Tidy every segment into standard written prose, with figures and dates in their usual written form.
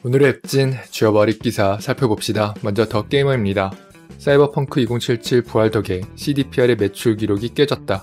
오늘의 앱진 쥐어버리 기사 살펴봅시다. 먼저 더 게이머입니다. 사이버펑크 2077 부활 덕에 CDPR의 매출 기록이 깨졌다.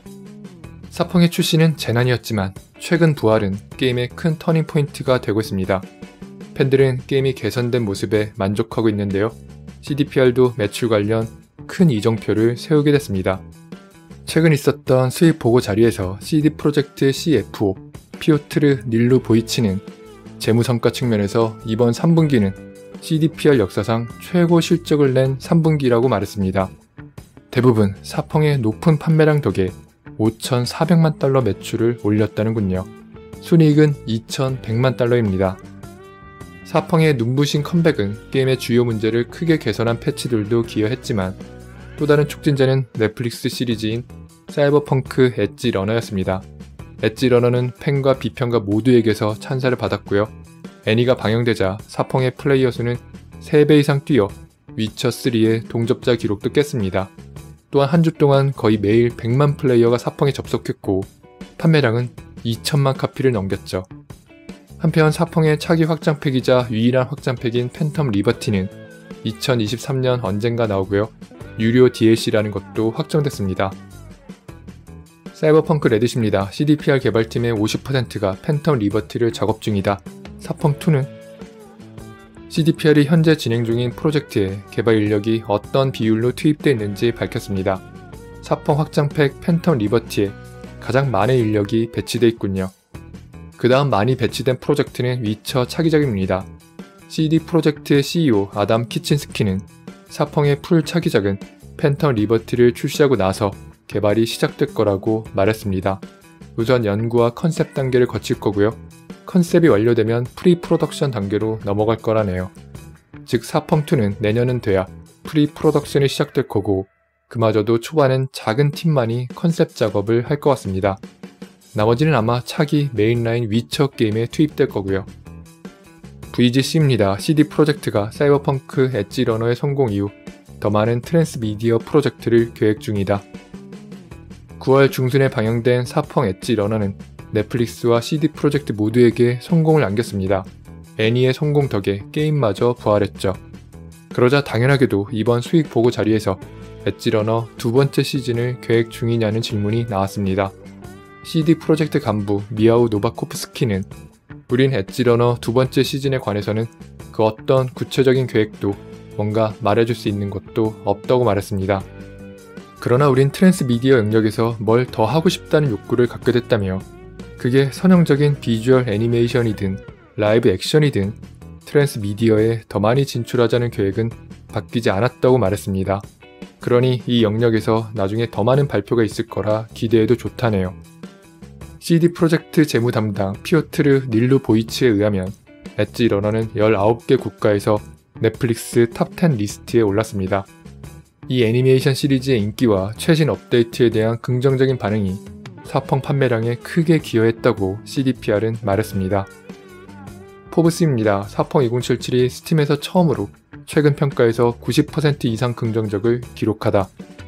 사펑의 출시는 재난이었지만 최근 부활은 게임의 큰 터닝포인트가 되고 있습니다. 팬들은 게임이 개선된 모습에 만족하고 있는데요. CDPR도 매출 관련 큰 이정표를 세우게 됐습니다. 최근 있었던 수익 보고 자리에서 CD 프로젝트 CFO 피오트르 닐루 보이치는 재무성과 측면에서 이번 3분기는 CDPR 역사상 최고 실적을 낸 3분기라고 말했습니다. 대부분 사펑의 높은 판매량 덕에 5,400만 달러 매출을 올렸다는군요. 순이익은 2,100만 달러입니다. 사펑의 눈부신 컴백은 게임의 주요 문제를 크게 개선한 패치들도 기여했지만 또 다른 촉진제는 넷플릭스 시리즈인 사이버펑크 엣지 러너였습니다. 엣지 러너는 팬과 비평가 모두에게서 찬사를 받았고요. 애니가 방영되자 사펑의 플레이어 수는 3배 이상 뛰어 위쳐3의 동접자 기록도 깼습니다. 또한 한 주 동안 거의 매일 100만 플레이어가 사펑에 접속했고 판매량은 2천만 카피를 넘겼죠. 한편 사펑의 차기 확장팩이자 유일한 확장팩인 팬텀 리버티는 2023년 언젠가 나오고요. 유료 DLC라는 것도 확정됐습니다. 사이버펑크 레딧입니다. CDPR 개발팀의 50%가 팬텀 리버티를 작업 중이다. 사펑2는 CDPR이 현재 진행 중인 프로젝트에 개발 인력이 어떤 비율로 투입되어 있는지 밝혔습니다. 사펑 확장팩 팬텀 리버티에 가장 많은 인력이 배치되어 있군요. 그 다음 많이 배치된 프로젝트는 위쳐 차기작입니다. CD 프로젝트의 CEO 아담 키친스키는 사펑의 풀 차기작은 팬텀 리버티를 출시하고 나서 개발이 시작될 거라고 말했습니다. 우선 연구와 컨셉 단계를 거칠 거고요. 컨셉이 완료되면 프리 프로덕션 단계로 넘어갈 거라네요. 즉 사펑2는 내년은 돼야 프리 프로덕션이 시작될 거고 그마저도 초반엔 작은 팀만이 컨셉 작업을 할 것 같습니다. 나머지는 아마 차기 메인라인 위쳐 게임에 투입될 거고요. VGC입니다. CD 프로젝트가 사이버펑크 엣지 러너의 성공 이후 더 많은 트랜스미디어 프로젝트를 계획 중이다. 9월 중순에 방영된 사펑 엣지 러너는 넷플릭스와 CD 프로젝트 모두에게 성공을 안겼습니다. 애니의 성공 덕에 게임마저 부활했죠. 그러자 당연하게도 이번 수익 보고 자리에서 엣지 러너 두 번째 시즌을 계획 중이냐는 질문이 나왔습니다. CD 프로젝트 간부 미하우 노바코프스키는 우린 엣지 러너 두 번째 시즌에 관해서는 그 어떤 구체적인 계획도 뭔가 말해줄 수 있는 것도 없다고 말했습니다. 그러나 우린 트랜스미디어 영역에서 뭘 더 하고 싶다는 욕구를 갖게 됐다며 그게 선형적인 비주얼 애니메이션이든 라이브 액션이든 트랜스미디어에 더 많이 진출하자는 계획은 바뀌지 않았다고 말했습니다. 그러니 이 영역에서 나중에 더 많은 발표가 있을 거라 기대해도 좋다네요. CD 프로젝트 재무 담당 피오트르 닐루 보이치에 의하면 엣지 러너는 19개 국가에서 넷플릭스 탑10 리스트에 올랐습니다. 이 애니메이션 시리즈의 인기와 최신 업데이트에 대한 긍정적인 반응이 사펑 판매량에 크게 기여했다고 CDPR은 말했습니다. 포브스입니다. 사펑 2077이 스팀에서 처음으로 최근 평가에서 90% 이상 긍정적을 기록하다.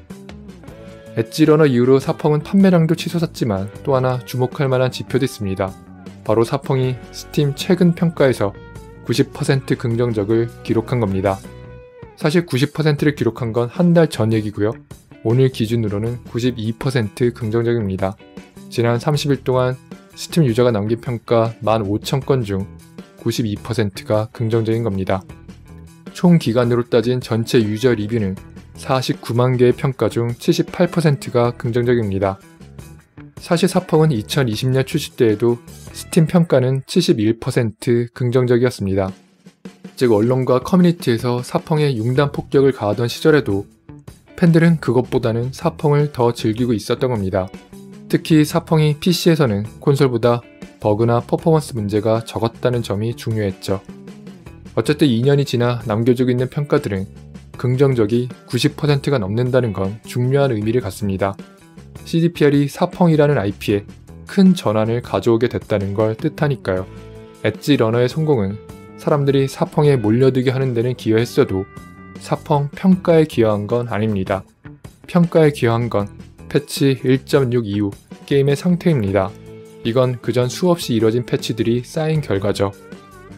엣지 러너 이후로 사펑은 판매량도 치솟았지만 또 하나 주목할 만한 지표도 있습니다. 바로 사펑이 스팀 최근 평가에서 90% 긍정적을 기록한 겁니다. 사실 90%를 기록한 건 한 달 전 얘기고요. 오늘 기준으로는 92% 긍정적입니다. 지난 30일 동안 스팀 유저가 남긴 평가 15,000건 중 92%가 긍정적인 겁니다. 총 기간으로 따진 전체 유저 리뷰는 49만 개의 평가 중 78%가 긍정적입니다. 사실 사펑은 2020년 출시 때에도 스팀 평가는 71% 긍정적이었습니다. 즉 언론과 커뮤니티에서 사펑의 융단 폭격을 가하던 시절에도 팬들은 그것보다는 사펑을 더 즐기고 있었던 겁니다. 특히 사펑이 PC에서는 콘솔보다 버그나 퍼포먼스 문제가 적었다는 점이 중요했죠. 어쨌든 2년이 지나 남겨지고 있는 평가들은 긍정적이 90%가 넘는다는 건 중요한 의미를 갖습니다. CDPR이 사펑이라는 IP에 큰 전환을 가져오게 됐다는 걸 뜻하니까요. 엣지 러너의 성공은 사람들이 사펑에 몰려들게 하는 데는 기여했어도 사펑 평가에 기여한 건 아닙니다. 평가에 기여한 건 패치 1.6 이후 게임의 상태입니다. 이건 그전 수없이 이뤄진 패치들이 쌓인 결과죠.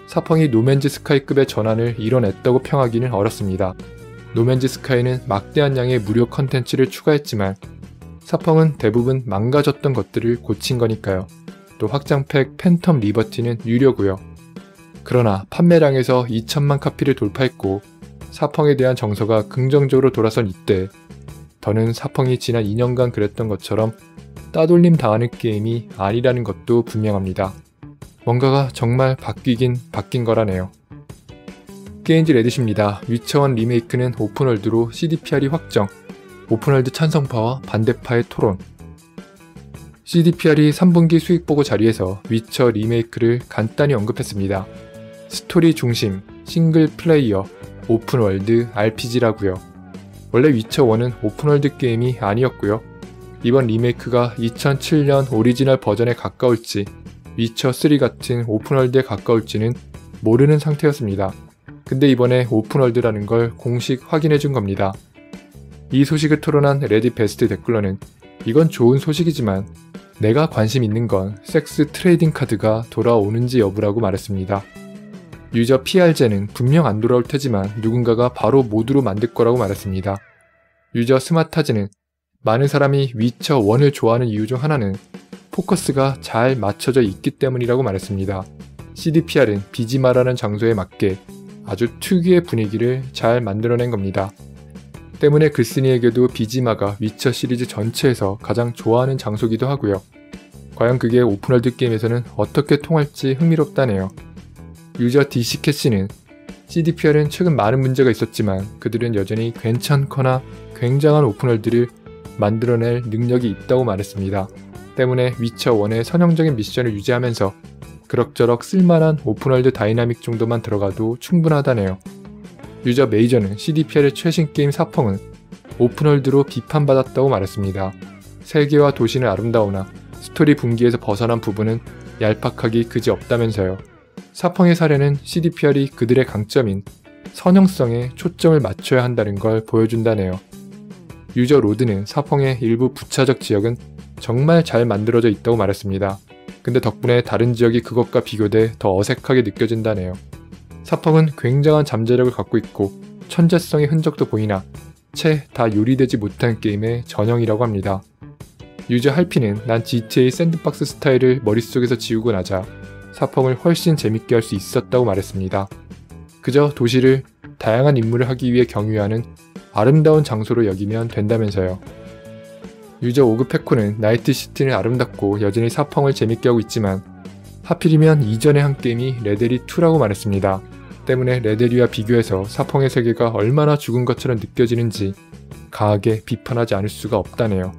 사펑이 노맨즈 스카이급의 전환을 이뤄냈다고 평하기는 어렵습니다. 노맨즈 스카이는 막대한 양의 무료 컨텐츠를 추가했지만 사펑은 대부분 망가졌던 것들을 고친 거니까요. 또 확장팩 팬텀 리버티는 유료고요. 그러나 판매량에서 2천만 카피를 돌파했고 사펑에 대한 정서가 긍정적으로 돌아선 이때 더는 사펑이 지난 2년간 그랬던 것처럼 따돌림 당하는 게임이 아니라는 것도 분명합니다. 뭔가가 정말 바뀌긴 바뀐 거라네요. 게임즈 레딧입니다. 위쳐1 리메이크는 오픈월드로 CDPR이 확정, 오픈월드 찬성파와 반대파의 토론. CDPR이 3분기 수익보고 자리에서 위쳐 리메이크를 간단히 언급했습니다. 스토리 중심, 싱글 플레이어, 오픈월드 RPG라고요. 원래 위쳐1은 오픈월드 게임이 아니었고요. 이번 리메이크가 2007년 오리지널 버전에 가까울지 위쳐3 같은 오픈월드에 가까울지는 모르는 상태였습니다. 근데 이번에 오픈월드라는 걸 공식 확인해준 겁니다. 이 소식을 토론한 레딧 베스트 댓글러는 이건 좋은 소식이지만 내가 관심 있는 건 섹스 트레이딩 카드가 돌아오는지 여부라고 말했습니다. 유저 PR제는 분명 안 돌아올 테지만 누군가가 바로 모드로 만들 거라고 말했습니다. 유저 스마타즈는 많은 사람이 위쳐1을 좋아하는 이유 중 하나는 포커스가 잘 맞춰져 있기 때문이라고 말했습니다. CDPR은 비지마라는 장소에 맞게 아주 특유의 분위기를 잘 만들어낸 겁니다. 때문에 글쓴이에게도 비지마가 위쳐 시리즈 전체에서 가장 좋아하는 장소기도 하고요. 과연 그게 오픈월드 게임에서는 어떻게 통할지 흥미롭다네요. 유저 DC캐시는 CDPR은 최근 많은 문제가 있었지만 그들은 여전히 괜찮거나 굉장한 오픈월드를 만들어낼 능력이 있다고 말했습니다. 때문에 위쳐1의 선형적인 미션을 유지하면서 그럭저럭 쓸만한 오픈월드 다이나믹 정도만 들어가도 충분하다네요. 유저 메이저는 CDPR의 최신 게임 사펑은 오픈월드로 비판받았다고 말했습니다. 세계와 도시는 아름다우나 스토리 분기에서 벗어난 부분은 얄팍하기 그지없다면서요. 사펑의 사례는 CDPR이 그들의 강점인 선형성에 초점을 맞춰야 한다는 걸 보여준다네요. 유저 로드는 사펑의 일부 부차적 지역은 정말 잘 만들어져 있다고 말했습니다. 근데 덕분에 다른 지역이 그것과 비교돼 더 어색하게 느껴진다네요. 사펑은 굉장한 잠재력을 갖고 있고 천재성의 흔적도 보이나 채 다 요리되지 못한 게임의 전형이라고 합니다. 유저 할피는 난 GTA 샌드박스 스타일을 머릿속에서 지우고 나자 사펑을 훨씬 재밌게 할 수 있었다고 말했습니다. 그저 도시를 다양한 임무를 하기 위해 경유하는 아름다운 장소로 여기면 된다면서요. 유저 오그페코는 나이트시티는 아름답고 여전히 사펑을 재밌게 하고 있지만 하필이면 이전에 한 게임이 레데리2라고 말했습니다. 때문에 레데리와 비교해서 사펑의 세계가 얼마나 죽은 것처럼 느껴지는지 강하게 비판하지 않을 수가 없다네요.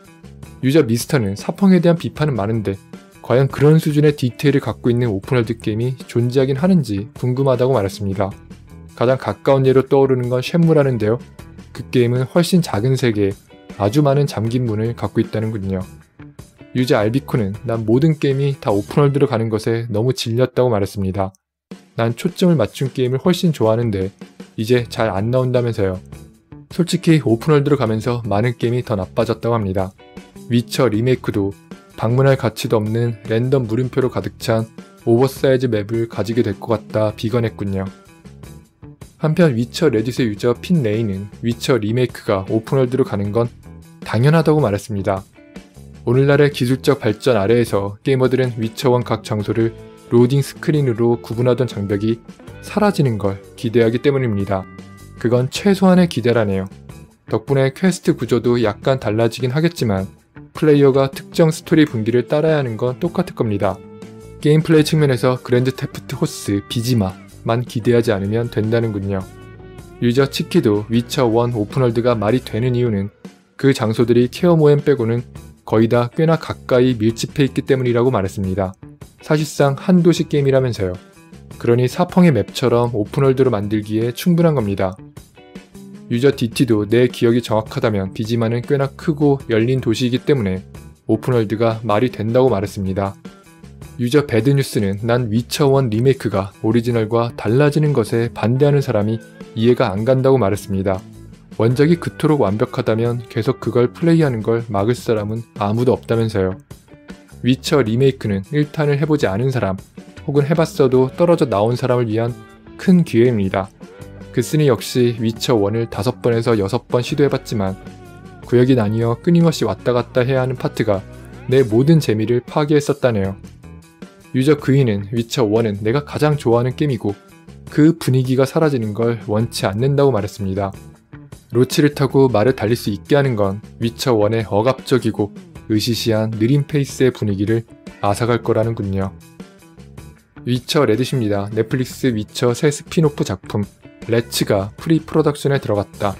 유저 미스터는 사펑에 대한 비판은 많은데 과연 그런 수준의 디테일을 갖고 있는 오픈월드 게임이 존재하긴 하는지 궁금하다고 말했습니다. 가장 가까운 예로 떠오르는 건 쉔무라는데요. 그 게임은 훨씬 작은 세계에 아주 많은 잠긴 문을 갖고 있다는군요. 유저 알비코는 난 모든 게임이 다 오픈월드로 가는 것에 너무 질렸다고 말했습니다. 난 초점을 맞춘 게임을 훨씬 좋아하는데 이제 잘 안 나온다면서요. 솔직히 오픈월드로 가면서 많은 게임이 더 나빠졌다고 합니다. 위쳐 리메이크도 방문할 가치도 없는 랜덤 물음표로 가득 찬 오버사이즈 맵을 가지게 될 것 같다 비관했군요. 한편 위쳐 레딧의 유저 핀레이는 위쳐 리메이크가 오픈월드로 가는 건 당연하다고 말했습니다. 오늘날의 기술적 발전 아래에서 게이머들은 위쳐1 각 장소를 로딩 스크린으로 구분하던 장벽이 사라지는 걸 기대하기 때문입니다. 그건 최소한의 기대라네요. 덕분에 퀘스트 구조도 약간 달라지긴 하겠지만 플레이어가 특정 스토리 분기를 따라야 하는 건 똑같을 겁니다. 게임 플레이 측면에서 그랜드 테프트 호스 비지마만 기대하지 않으면 된다는군요. 유저 치키도 위쳐1 오픈월드가 말이 되는 이유는 그 장소들이 케어 모엠 빼고는 거의 다 꽤나 가까이 밀집해 있기 때문이라고 말했습니다. 사실상 한 도시 게임이라면서요. 그러니 사펑의 맵처럼 오픈월드로 만들기에 충분한 겁니다. 유저 DT도 내 기억이 정확하다면 비지마는 꽤나 크고 열린 도시이기 때문에 오픈월드가 말이 된다고 말했습니다. 유저 배드뉴스는 난 위쳐1 리메이크가 오리지널과 달라지는 것에 반대하는 사람이 이해가 안 간다고 말했습니다. 원작이 그토록 완벽하다면 계속 그걸 플레이하는 걸 막을 사람은 아무도 없다면서요. 위쳐 리메이크는 1탄을 해보지 않은 사람, 혹은 해봤어도 떨어져 나온 사람을 위한 큰 기회입니다. 그스니 역시 위쳐 1을 5번에서 6번 시도해봤지만 구역이 나뉘어 끊임없이 왔다갔다 해야 하는 파트가 내 모든 재미를 파괴했었다네요. 유저 그이는 위쳐 1은 내가 가장 좋아하는 게임이고 그 분위기가 사라지는 걸 원치 않는다고 말했습니다. 로치를 타고 말을 달릴 수 있게 하는 건 위쳐 1의 억압적이고 으시시한 느린 페이스의 분위기를 앗아갈 거라는군요. 위쳐 레딧입니다. 넷플릭스 위쳐 새 스피노프 작품 레츠가 프리 프로덕션에 들어갔다.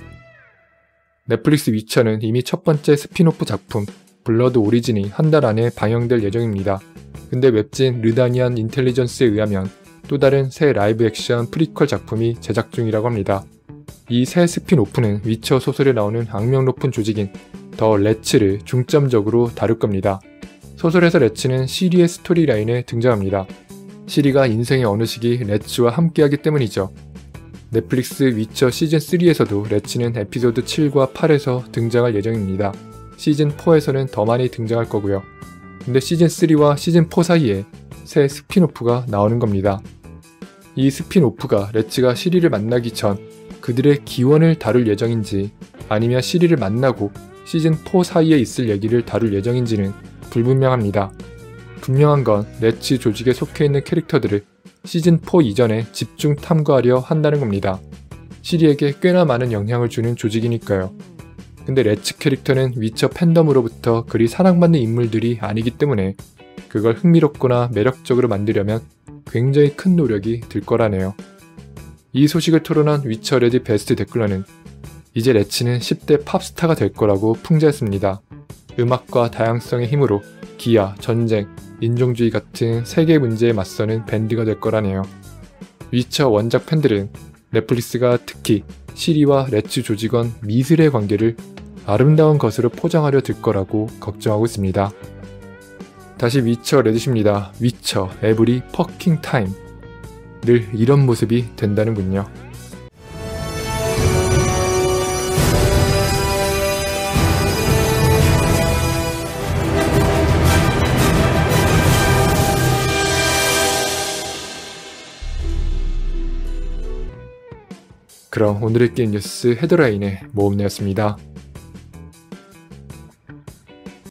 넷플릭스 위쳐는 이미 첫 번째 스피노프 작품 블러드 오리진이 한 달 안에 방영될 예정입니다. 근데 웹진 르다니안 인텔리전스에 의하면 또 다른 새 라이브 액션 프리퀄 작품이 제작 중이라고 합니다. 이 새 스피노프는 위쳐 소설에 나오는 악명 높은 조직인 더 레츠를 중점적으로 다룰 겁니다. 소설에서 레츠는 시리의 스토리라인에 등장합니다. 시리가 인생의 어느 시기 레츠와 함께하기 때문이죠. 넷플릭스 위쳐 시즌3에서도 레츠는 에피소드 7과 8에서 등장할 예정입니다. 시즌4에서는 더 많이 등장할 거고요. 근데 시즌3와 시즌4 사이에 새 스피노프가 나오는 겁니다. 이 스피노프가 레츠가 시리를 만나기 전 그들의 기원을 다룰 예정인지 아니면 시리를 만나고 시즌4 사이에 있을 얘기를 다룰 예정인지는 불분명합니다. 분명한 건 레츠 조직에 속해 있는 캐릭터들을 시즌4 이전에 집중 탐구하려 한다는 겁니다. 시리에게 꽤나 많은 영향을 주는 조직이니까요. 근데 레츠 캐릭터는 위쳐 팬덤으로부터 그리 사랑받는 인물들이 아니기 때문에 그걸 흥미롭거나 매력적으로 만들려면 굉장히 큰 노력이 들 거라네요. 이 소식을 토론한 위쳐 레딧 베스트 댓글러는 이제 레츠는 10대 팝스타가 될 거라고 풍자했습니다. 음악과 다양성의 힘으로 기아, 전쟁, 인종주의 같은 세계 문제에 맞서는 밴드가 될 거라네요. 위쳐 원작 팬들은 넷플릭스가 특히 시리와 레츠 조직원 미슬의 관계를 아름다운 것으로 포장하려 들 거라고 걱정하고 있습니다. 다시 위쳐 레딧입니다. 위쳐 에브리 퍼킹 타임. 늘 이런 모습이 된다는군요. 그럼 오늘의 게임 뉴스 헤드라인의 모험내였습니다.